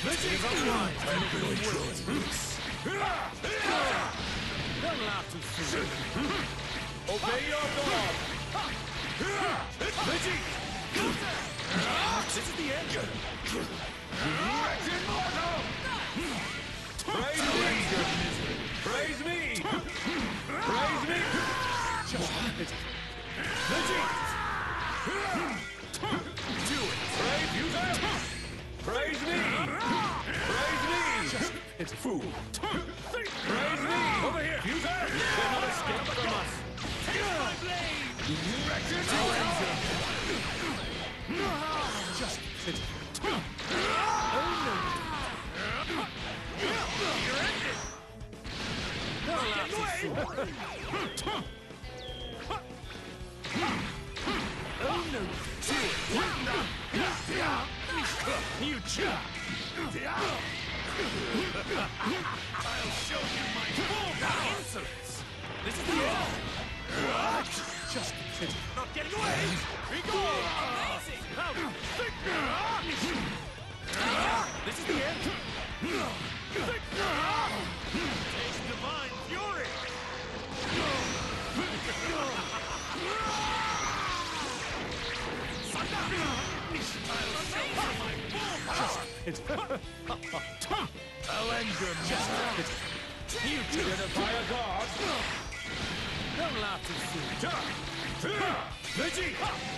Veggie! I'm gonna enjoy this. Don't laugh too soon. Obey your God! Veggie! This is the end. Wretched mortal! Praise me! Praise me! Praise me! Veggie! Do it. Praise you, sir! Praise me! Praise me! It's fool. Praise me! Over here. User! They're not escaping from us. Take my blade. Wretched Just it. You're ended. Don't laugh too soon. Oh no. Do it. You chop. I'll show you my full insolence. This is the end. What? Just it. Not getting away. Be gone. Amazing. This is the end. Taste divine fury. I'll end your justice. You Unify a god! don't laugh too soon. Veggie!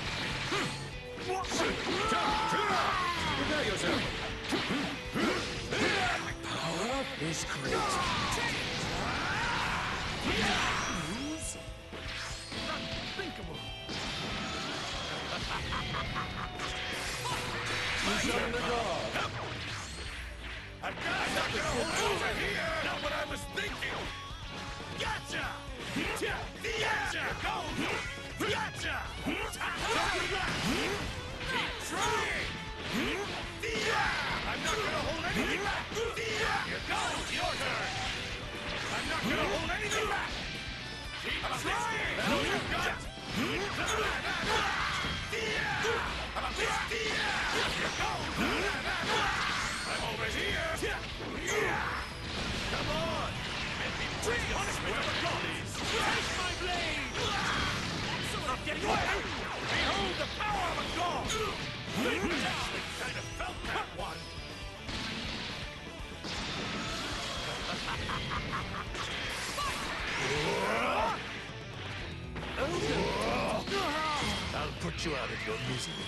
Prepare yourself! Power is great. Unthinkable. You summon the god! I'm not gonna hold over here! Not what I was thinking! Gotcha! Gotcha! Go! Gotcha! Keep trying! I'm not gonna hold anything back! Here goes! Your turn! I'm not gonna hold anything back! Keep trying! All you've got! Here goes! I'm over here! Come on! Let me bring punishment of the gods! Take my blade! Not getting away! Behold the power of a god! I actually kind of felt that one! I'll put you out of your misery.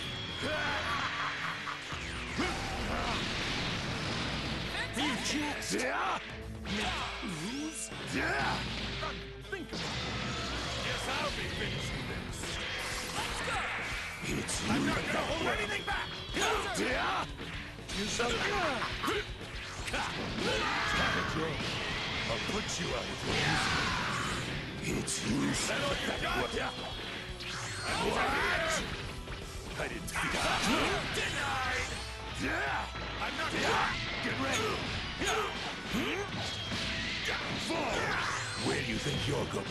You just ooze? Unthinkable. Guess I'll be finishing this. Let's go! It's you! I'm not gonna hold anything back! You shall I'll put you out of your misery. It's you! Is that all you got? What? I didn't see that. Denied! I'm not Get ready! Fall! Where do you think you're going?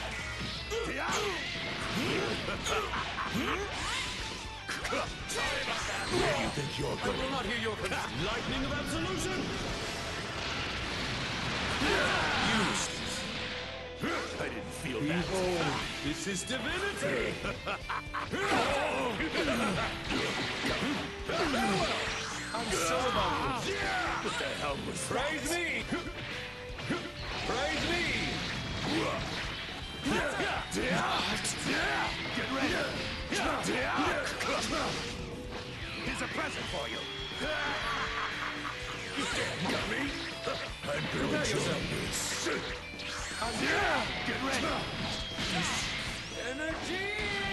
Sorry about that. Where do you think you're I going? will not hear your lightning of absolution! Useless! I didn't feel that. Behold, this is divinity! I'm so about this. What the hell was that? Praise me! Praise me! Get ready! Here's a present for you. You can't get me! I'm gonna enjoy this! Get ready! Energy!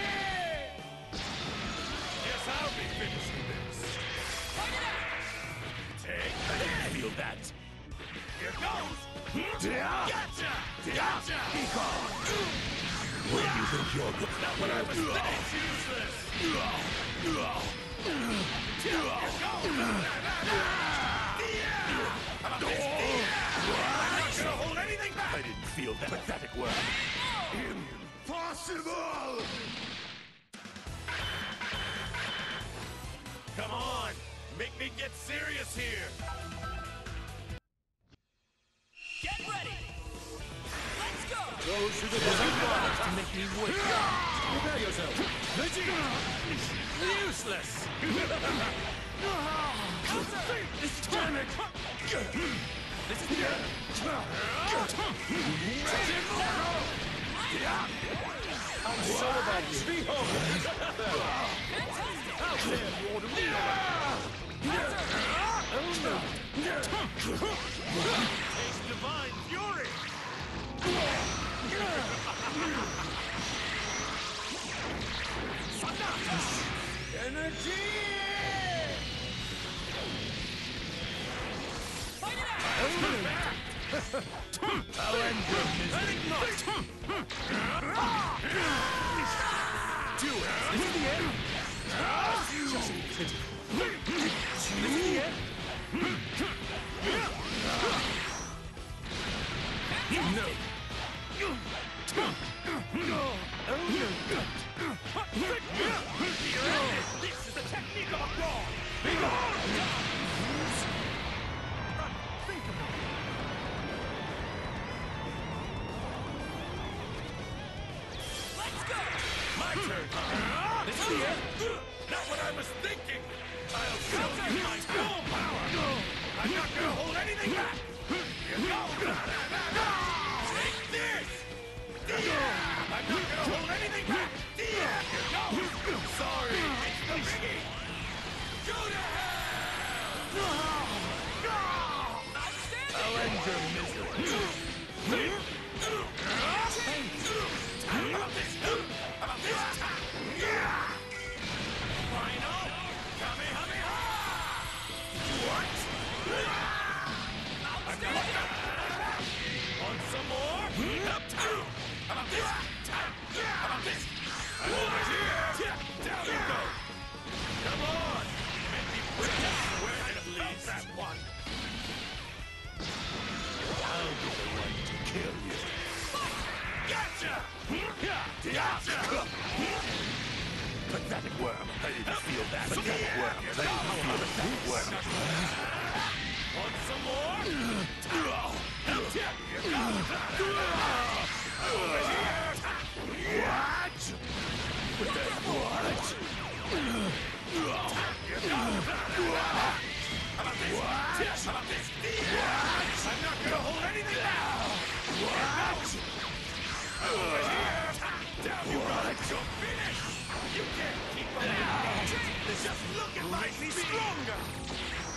Guess I'll be finishing this. Take that! Feel that! Here goes! Gotcha! Gotcha! Be gone! Where do you think you're going? Not what I was thinking! It's useless! Here goes! I'm not gonna hold anything back! I didn't feel that pathetic word. Impossible! Come on! Make me get serious here. Get ready! Let's go! Those who the To make me wait. prepare yourself. Useless. This is damn it! This is the end. I'm so about you. Behold! How dare you order me around? Taste divine fury. Energy! Fight it out! I'll end your misery. Do it. This is the end. This is the end. No. This is the technique of a god. Think of it. Let's go! My turn. This is the end. Not what I was thinking. I'll show you my full power. I'm not gonna hold anything back. Take this. I'm not gonna hold anything back. Sorry, it's the biggie. Go to hell. I'll end your misery. About this! About this! Final! Kamehameha! What? I'm not want some more? Up two! About this! About this! Over here! Down you go! Come on! Make me break that where it leads that one! I'll be the one to kill you! Gotcha! Gotcha! Pathetic worm. How do you feel that? Pathetic worm. How do you feel pathetic worm? Want some more? Over here! What? What? About this? About this? I'm not gonna hold anything back! What? Over here! Down you run! You're finished! You can't keep up! Just look at my speed! Stronger!